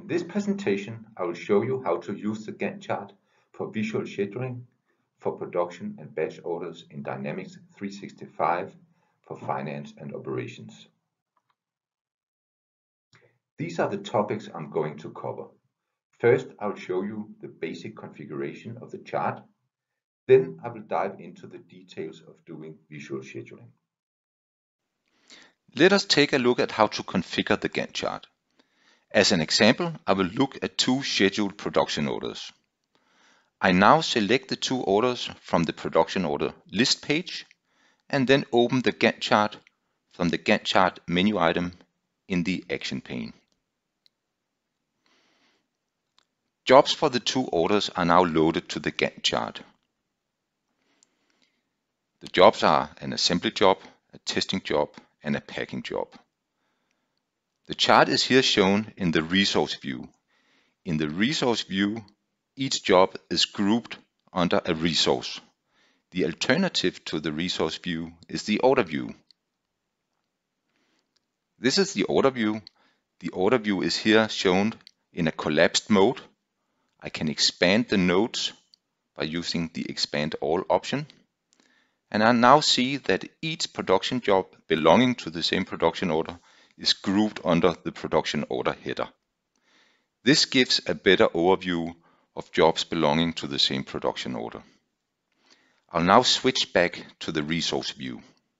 In this presentation, I will show you how to use the Gantt chart for visual scheduling for production and batch orders in Dynamics 365 for finance and operations. These are the topics I'm going to cover. First, I'll show you the basic configuration of the chart. Then I will dive into the details of doing visual scheduling. Let us take a look at how to configure the Gantt chart. As an example, I will look at two scheduled production orders. I now select the two orders from the production order list page and then open the Gantt chart from the Gantt chart menu item in the action pane. Jobs for the two orders are now loaded to the Gantt chart. The jobs are an assembly job, a testing job, and a packing job. The chart is here shown in the resource view. In the resource view, each job is grouped under a resource. The alternative to the resource view is the order view. This is the order view. The order view is here shown in a collapsed mode. I can expand the nodes by using the expand all option. And I now see that each production job belonging to the same production order is grouped under the production order header. This gives a better overview of jobs belonging to the same production order. I'll now switch back to the resource view.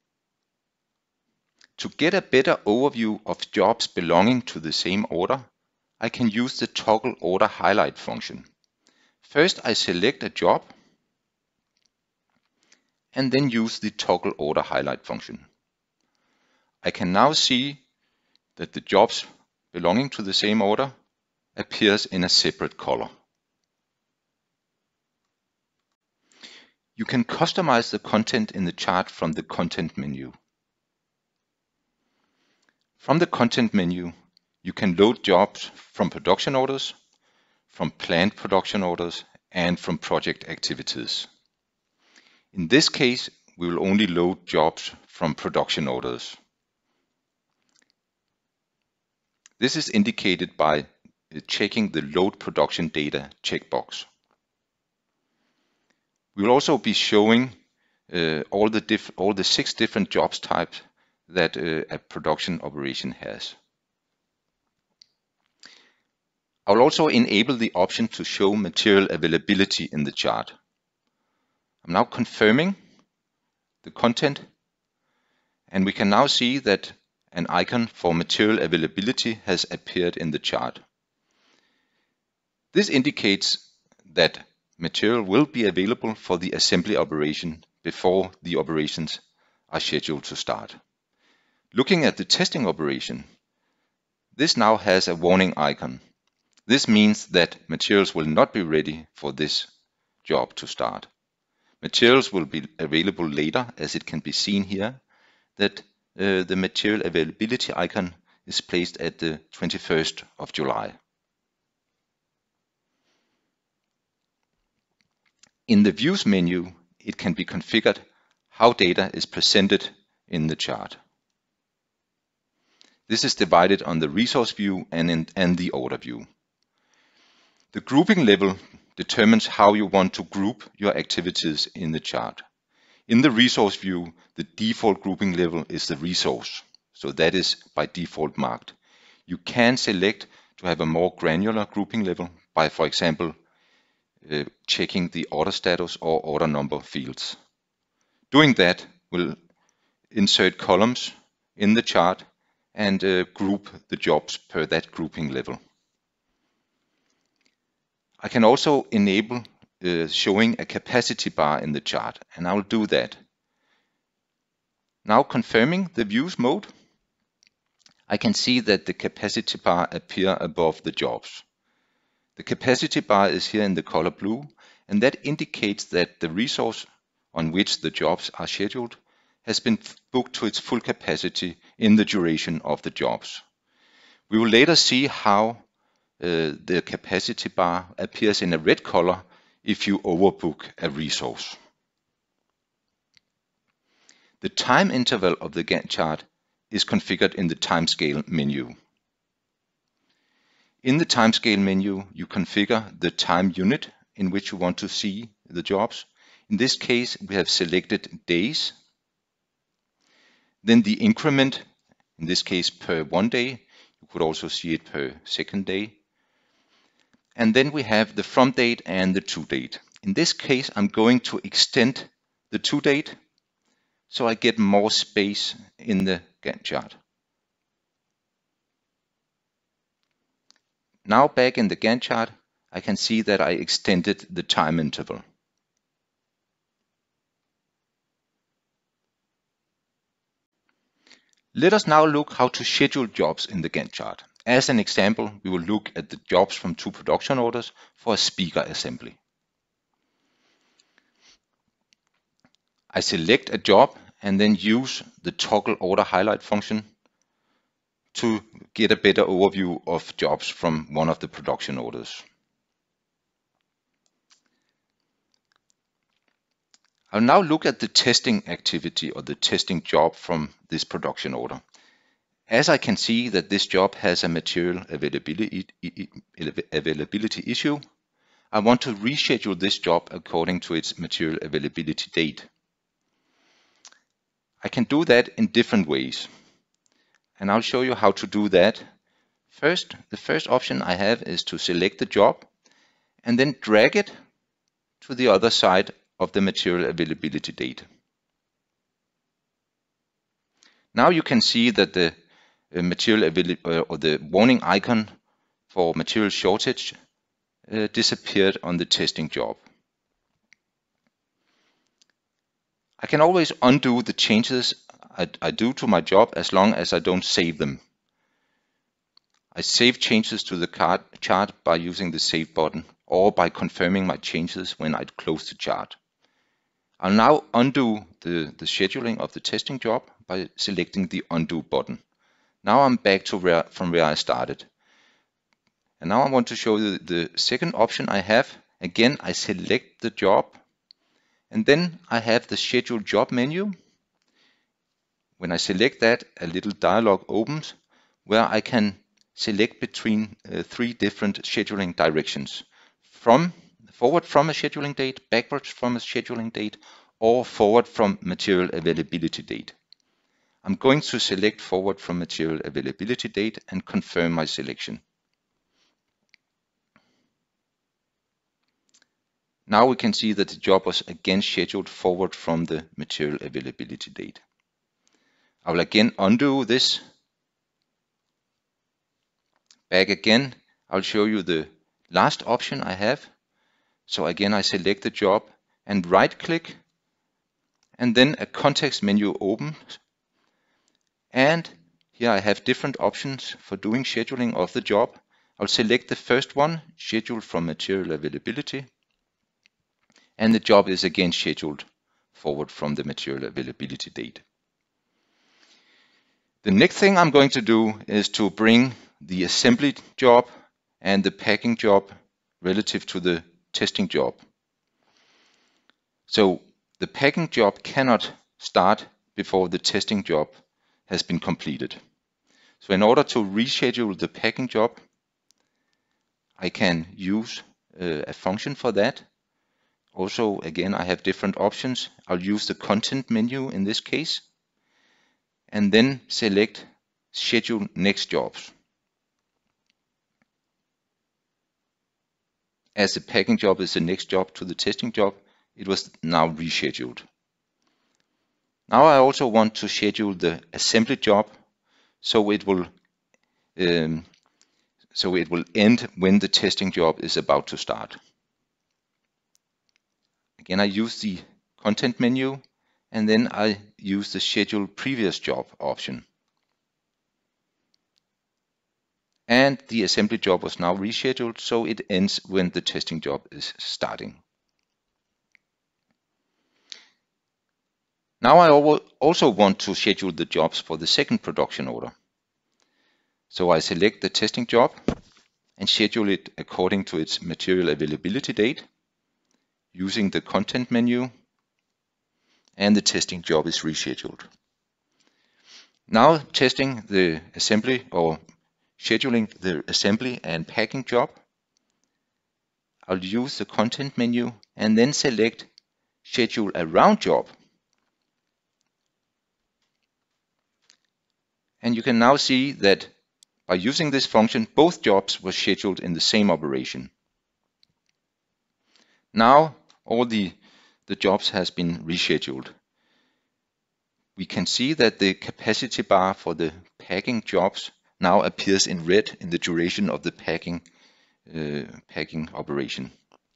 To get a better overview of jobs belonging to the same order, I can use the toggle order highlight function. First, I select a job and then use the toggle order highlight function. I can now see that the jobs belonging to the same order appears in a separate color. You can customize the content in the chart from the content menu. From the content menu, you can load jobs from production orders, from planned production orders, and from project activities. In this case, we will only load jobs from production orders. This is indicated by checking the Load Production Data checkbox. We will also be showing all the 6 different jobs types that a production operation has. I will also enable the option to show material availability in the chart. I'm now confirming the content, and we can now see that an icon for material availability has appeared in the chart. This indicates that material will be available for the assembly operation before the operations are scheduled to start. Looking at the testing operation, this now has a warning icon. This means that materials will not be ready for this job to start. Materials will be available later, as it can be seen here that the material availability icon is placed at the 21st of July. In the Views menu, it can be configured how data is presented in the chart. This is divided on the resource view and the order view. The grouping level determines how you want to group your activities in the chart. In the resource view, the default grouping level is the resource, so that is by default marked. You can select to have a more granular grouping level by, for example, checking the order status or order number fields. Doing that will insert columns in the chart and group the jobs per that grouping level. I can also enable showing a capacity bar in the chart, and I will do that. Now confirming the views mode, I can see that the capacity bar appear above the jobs. The capacity bar is here in the color blue, and that indicates that the resource on which the jobs are scheduled has been booked to its full capacity in the duration of the jobs. We will later see how the capacity bar appears in a red color if you overbook a resource. The time interval of the Gantt chart is configured in the timescale menu. In the timescale menu, you configure the time unit in which you want to see the jobs. In this case, we have selected days. Then the increment, in this case per 1 day. You could also see it per second day. And then we have the from date and the to date. In this case, I'm going to extend the to date so I get more space in the Gantt chart. Now back in the Gantt chart, I can see that I extended the time interval. Let us now look how to schedule jobs in the Gantt chart. As an example, we will look at the jobs from 2 production orders for a speaker assembly. I select a job and then use the toggle order highlight function to get a better overview of jobs from one of the production orders. I'll now look at the testing activity or the testing job from this production order. As I can see that this job has a material availability issue, I want to reschedule this job according to its material availability date. I can do that in different ways, and I'll show you how to do that. First, the first option I have is to select the job and then drag it to the other side of the material availability date. Now you can see that the the warning icon for material shortage disappeared on the testing job. I can always undo the changes I do to my job as long as I don't save them. I save changes to the chart by using the Save button or by confirming my changes when I close the chart. I'll now undo the scheduling of the testing job by selecting the Undo button. Now I'm back to from where I started. And now I want to show you the second option I have. Again, I select the job and then I have the Schedule Job menu. When I select that, a little dialog opens where I can select between 3 different scheduling directions. Forward from a scheduling date, backwards from a scheduling date, or forward from material availability date. I'm going to select forward from material availability date and confirm my selection. Now we can see that the job was again scheduled forward from the material availability date. I will again undo this. Back again, I'll show you the last option I have. So again, I select the job and right click, and then a context menu opens. And here I have different options for doing scheduling of the job. I'll select the first one, schedule from material availability. And the job is again scheduled forward from the material availability date. The next thing I'm going to do is to bring the assembly job and the packing job relative to the testing job. So the packing job cannot start before the testing job has been completed. So in order to reschedule the packing job, I can use a function for that. Also, again, I have different options. I'll use the content menu in this case, and then select Schedule Next Jobs. As the packing job is the next job to the testing job, it was now rescheduled. Now I also want to schedule the assembly job, so it will end when the testing job is about to start. Again, I use the content menu, and then I use the Schedule Previous Job option. And the assembly job was now rescheduled, so it ends when the testing job is starting. Now I also want to schedule the jobs for the second production order. So I select the testing job and schedule it according to its material availability date using the content menu, and the testing job is rescheduled. Now testing the assembly or scheduling the assembly and packing job. I'll use the content menu and then select schedule around job. And you can now see that by using this function, both jobs were scheduled in the same operation. Now all the jobs has been rescheduled. We can see that the capacity bar for the packing jobs now appears in red in the duration of the packing operation.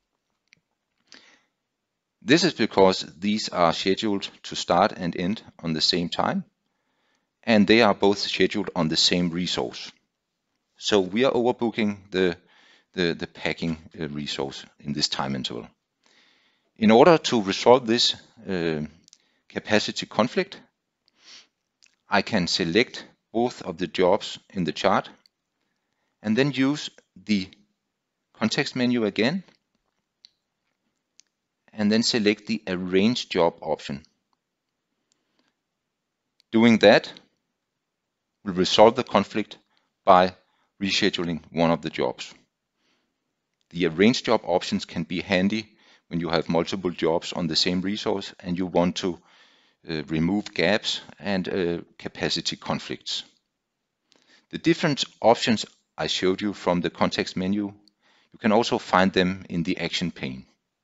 This is because these are scheduled to start and end on the same time, and they are both scheduled on the same resource. So we are overbooking the packing resource in this time interval. In order to resolve this capacity conflict, I can select both of the jobs in the chart and then use the context menu again and then select the Arrange Job option. Doing that will resolve the conflict by rescheduling one of the jobs. The Arrange Job options can be handy when you have multiple jobs on the same resource and you want to remove gaps and capacity conflicts. The different options I showed you from the context menu, you can also find them in the action pane.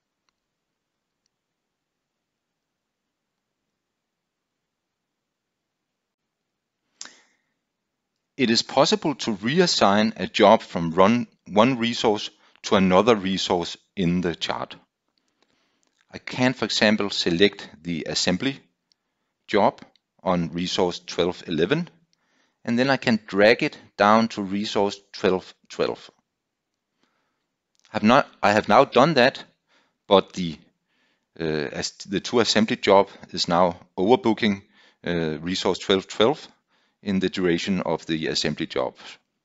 It is possible to reassign a job from one resource to another resource in the chart. I can, for example, select the assembly job on resource 1211, and then I can drag it down to resource 1212. I have now done that, but as the two assembly job is now overbooking resource 1212 in the duration of the assembly job.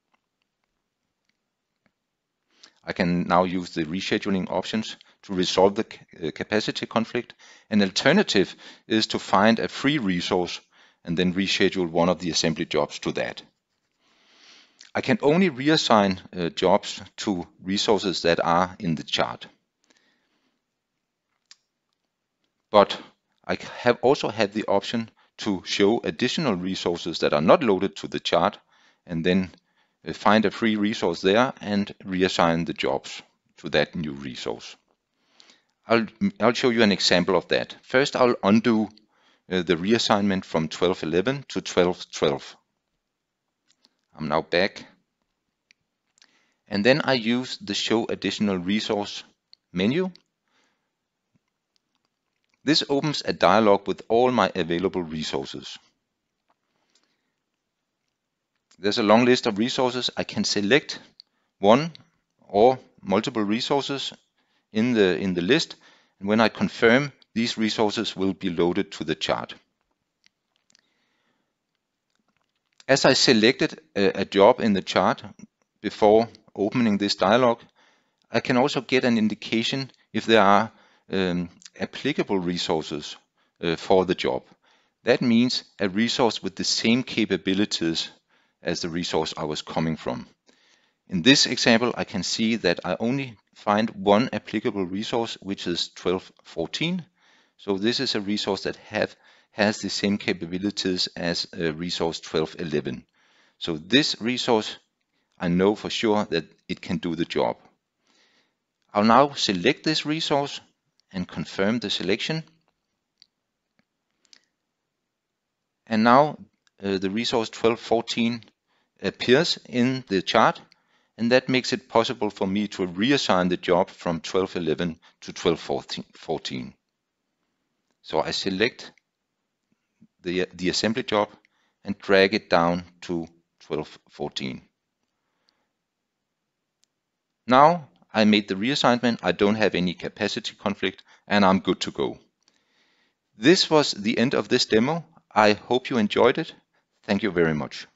I can now use the rescheduling options to resolve the capacity conflict. An alternative is to find a free resource and then reschedule one of the assembly jobs to that. I can only reassign jobs to resources that are in the chart. But I have also had the option to show additional resources that are not loaded to the chart and then find a free resource there and reassign the jobs to that new resource. I'll show you an example of that. First, I'll undo the reassignment from 1211 to 1212. I'm now back. And then I use the Show Additional Resource menu. This opens a dialog with all my available resources. There's a long list of resources. I can select one or multiple resources in the list, and when I confirm, these resources will be loaded to the chart. As I selected a job in the chart before opening this dialog, I can also get an indication if there are applicable resources for the job. That means a resource with the same capabilities as the resource I was coming from. In this example, I can see that I only find one applicable resource, which is 1214. So this is a resource that has the same capabilities as resource 1211. So this resource, I know for sure that it can do the job. I'll now select this resource and confirm the selection. And now the resource 1214 appears in the chart, and that makes it possible for me to reassign the job from 1211 to 1214. So I select the assembly job and drag it down to 1214. Now I made the reassignment, I don't have any capacity conflict, and I'm good to go. This was the end of this demo. I hope you enjoyed it. Thank you very much.